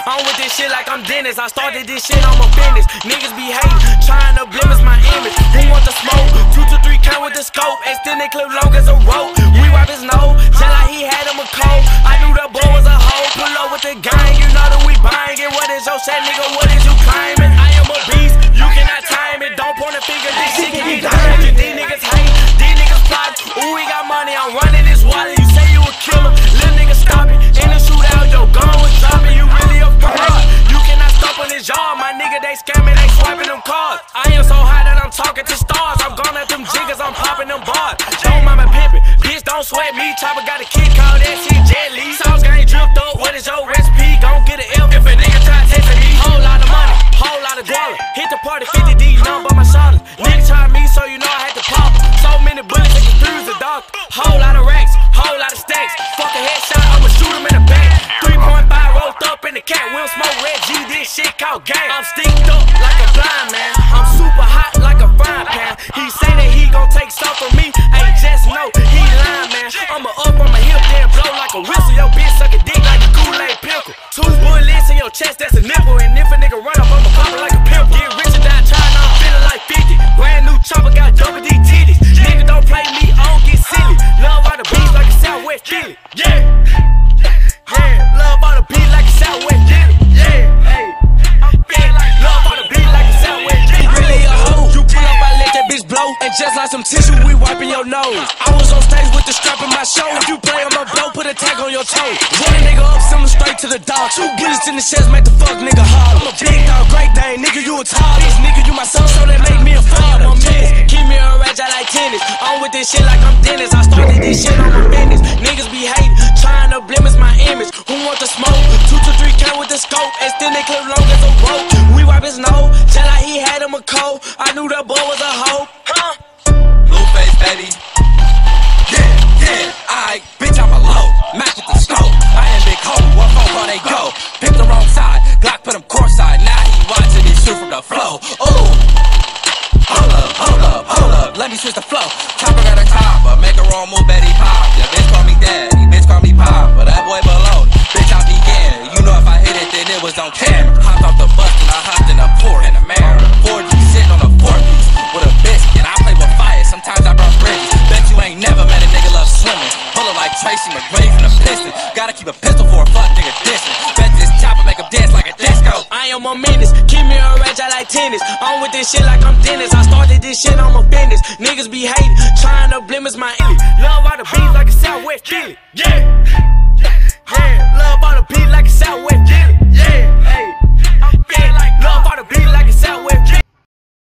I'm with this shit like I'm Dennis. I started this shit, I'm a business. Niggas be hating, trying to blemish my image. Who want the smoke? 2 to 3 count with the scope. Extended clip long as a rope. We wipe his nose, just like he had him a cold. I knew the boy was a hoe. Pull up with the gang, you know that we buying it. What is your set, nigga? What is you claiming? I am a beast, you cannot time it. Don't point a finger, this shit can be dying. These niggas hate, these niggas plot. Ooh, we got money, I'm running this water. You say you a killer, little nigga stop it. In the shootout, your gun was dropping. You really a fraud. You cannot stop on this yard, my nigga. They scamming, they swiping them cards. I am so high that I'm talking to stars. I'm gone at them jiggers, I'm popping them bars. Don't mind my pimpin', bitch, don't sweat me. Chopper got a kid called that shit Jet Li. Sauce gang dripped up, what is your recipe? Gon' get an L if a nigga try testing me. Whole lot of money, whole lot of dollar. Hit the party 50 D, none but my shoulders. Nigga tried me, so you know I had to pop. So many bullets, they confuse the dog. Whole lot of racks, whole lot of stacks. Fuck a headshot, I'ma shoot him in the back. 3.5 rolled up in the cat. We'll smoke Red G, this shit called gang. I'm stinked up like a blind man. I'm super hot like a frying pan. He say that he gon' take stuff from me. Ain't just know he lying, man. I'ma up on my hip, then blow like a whistle. Your bitch suck a dick like a Kool-Aid pickle. 2 bullets in your chest, that's a nipple. And if a nigga run up, I'ma pop it like a pimple. Get rich or die trying, I'm feeling like 50. Brand new chopper, got double D titties. Nigga don't play me, I don't get silly. Love all the beats like a Southwest Philly. Yeah, yeah, love all the beats like a Southwest Philly. Yeah, hey, I'm feeling like love all the beats like a Southwest Philly. Really a hoe, you pull up, I let that bitch blow. And just like some tissue, we wiping your nose. I was on stage with the strap in my show. If you play on my blow, put a tag on your toe. Run a nigga up, send him straight to the dog. 2 bullets in the chest, make the fuck nigga hard. I'm a big dog, great Dane, nigga, you a tall. This nigga, you my son, so that make me a father. Keep me a ratchet like tennis. I'm with this shit like I'm Dennis. I started this shit on my business. Niggas be hating, trying to blemish my image. Who want the smoke? 2 to 3 count with the scope. Extended clip long as a rope. We wipe his nose, just like he had him a cold. I knew that boy was a hoe. Huh? Blueface, baby. Yeah, aight, bitch, I'm a low. Match with the scope. I am big hoe, what phone call they go? Pick the wrong side, Glock put him courtside. Now he watching me shoot from the flow. Ooh, hold up, let me switch the flow. Chopper got a topper, make a wrong move, bet he pop. Yeah, bitch call me daddy, bitch call me pop. But that boy below, bitch, I'm beginning. You know if I hit it, then it was on camera. Hopped off the bus and I hopped in a port in the mirror. 4G sitting on a 4-piece with a biscuit. I play with fire, sometimes I burn bridges. Bet you ain't never met a nigga love swimming. Pull it like Tracy McGrady from the Pistons. Gotta keep a pistol for a fuck nigga distance. Bet this chopper make him dance like a disco. I am a menace, keep me a ratchet like tennis. I'm with this shit like I'm Dennis. I started this shit on my business. Niggas be hating, trying to blemish my image. Love all the beats like a Southwest Philly. Yeah, yeah.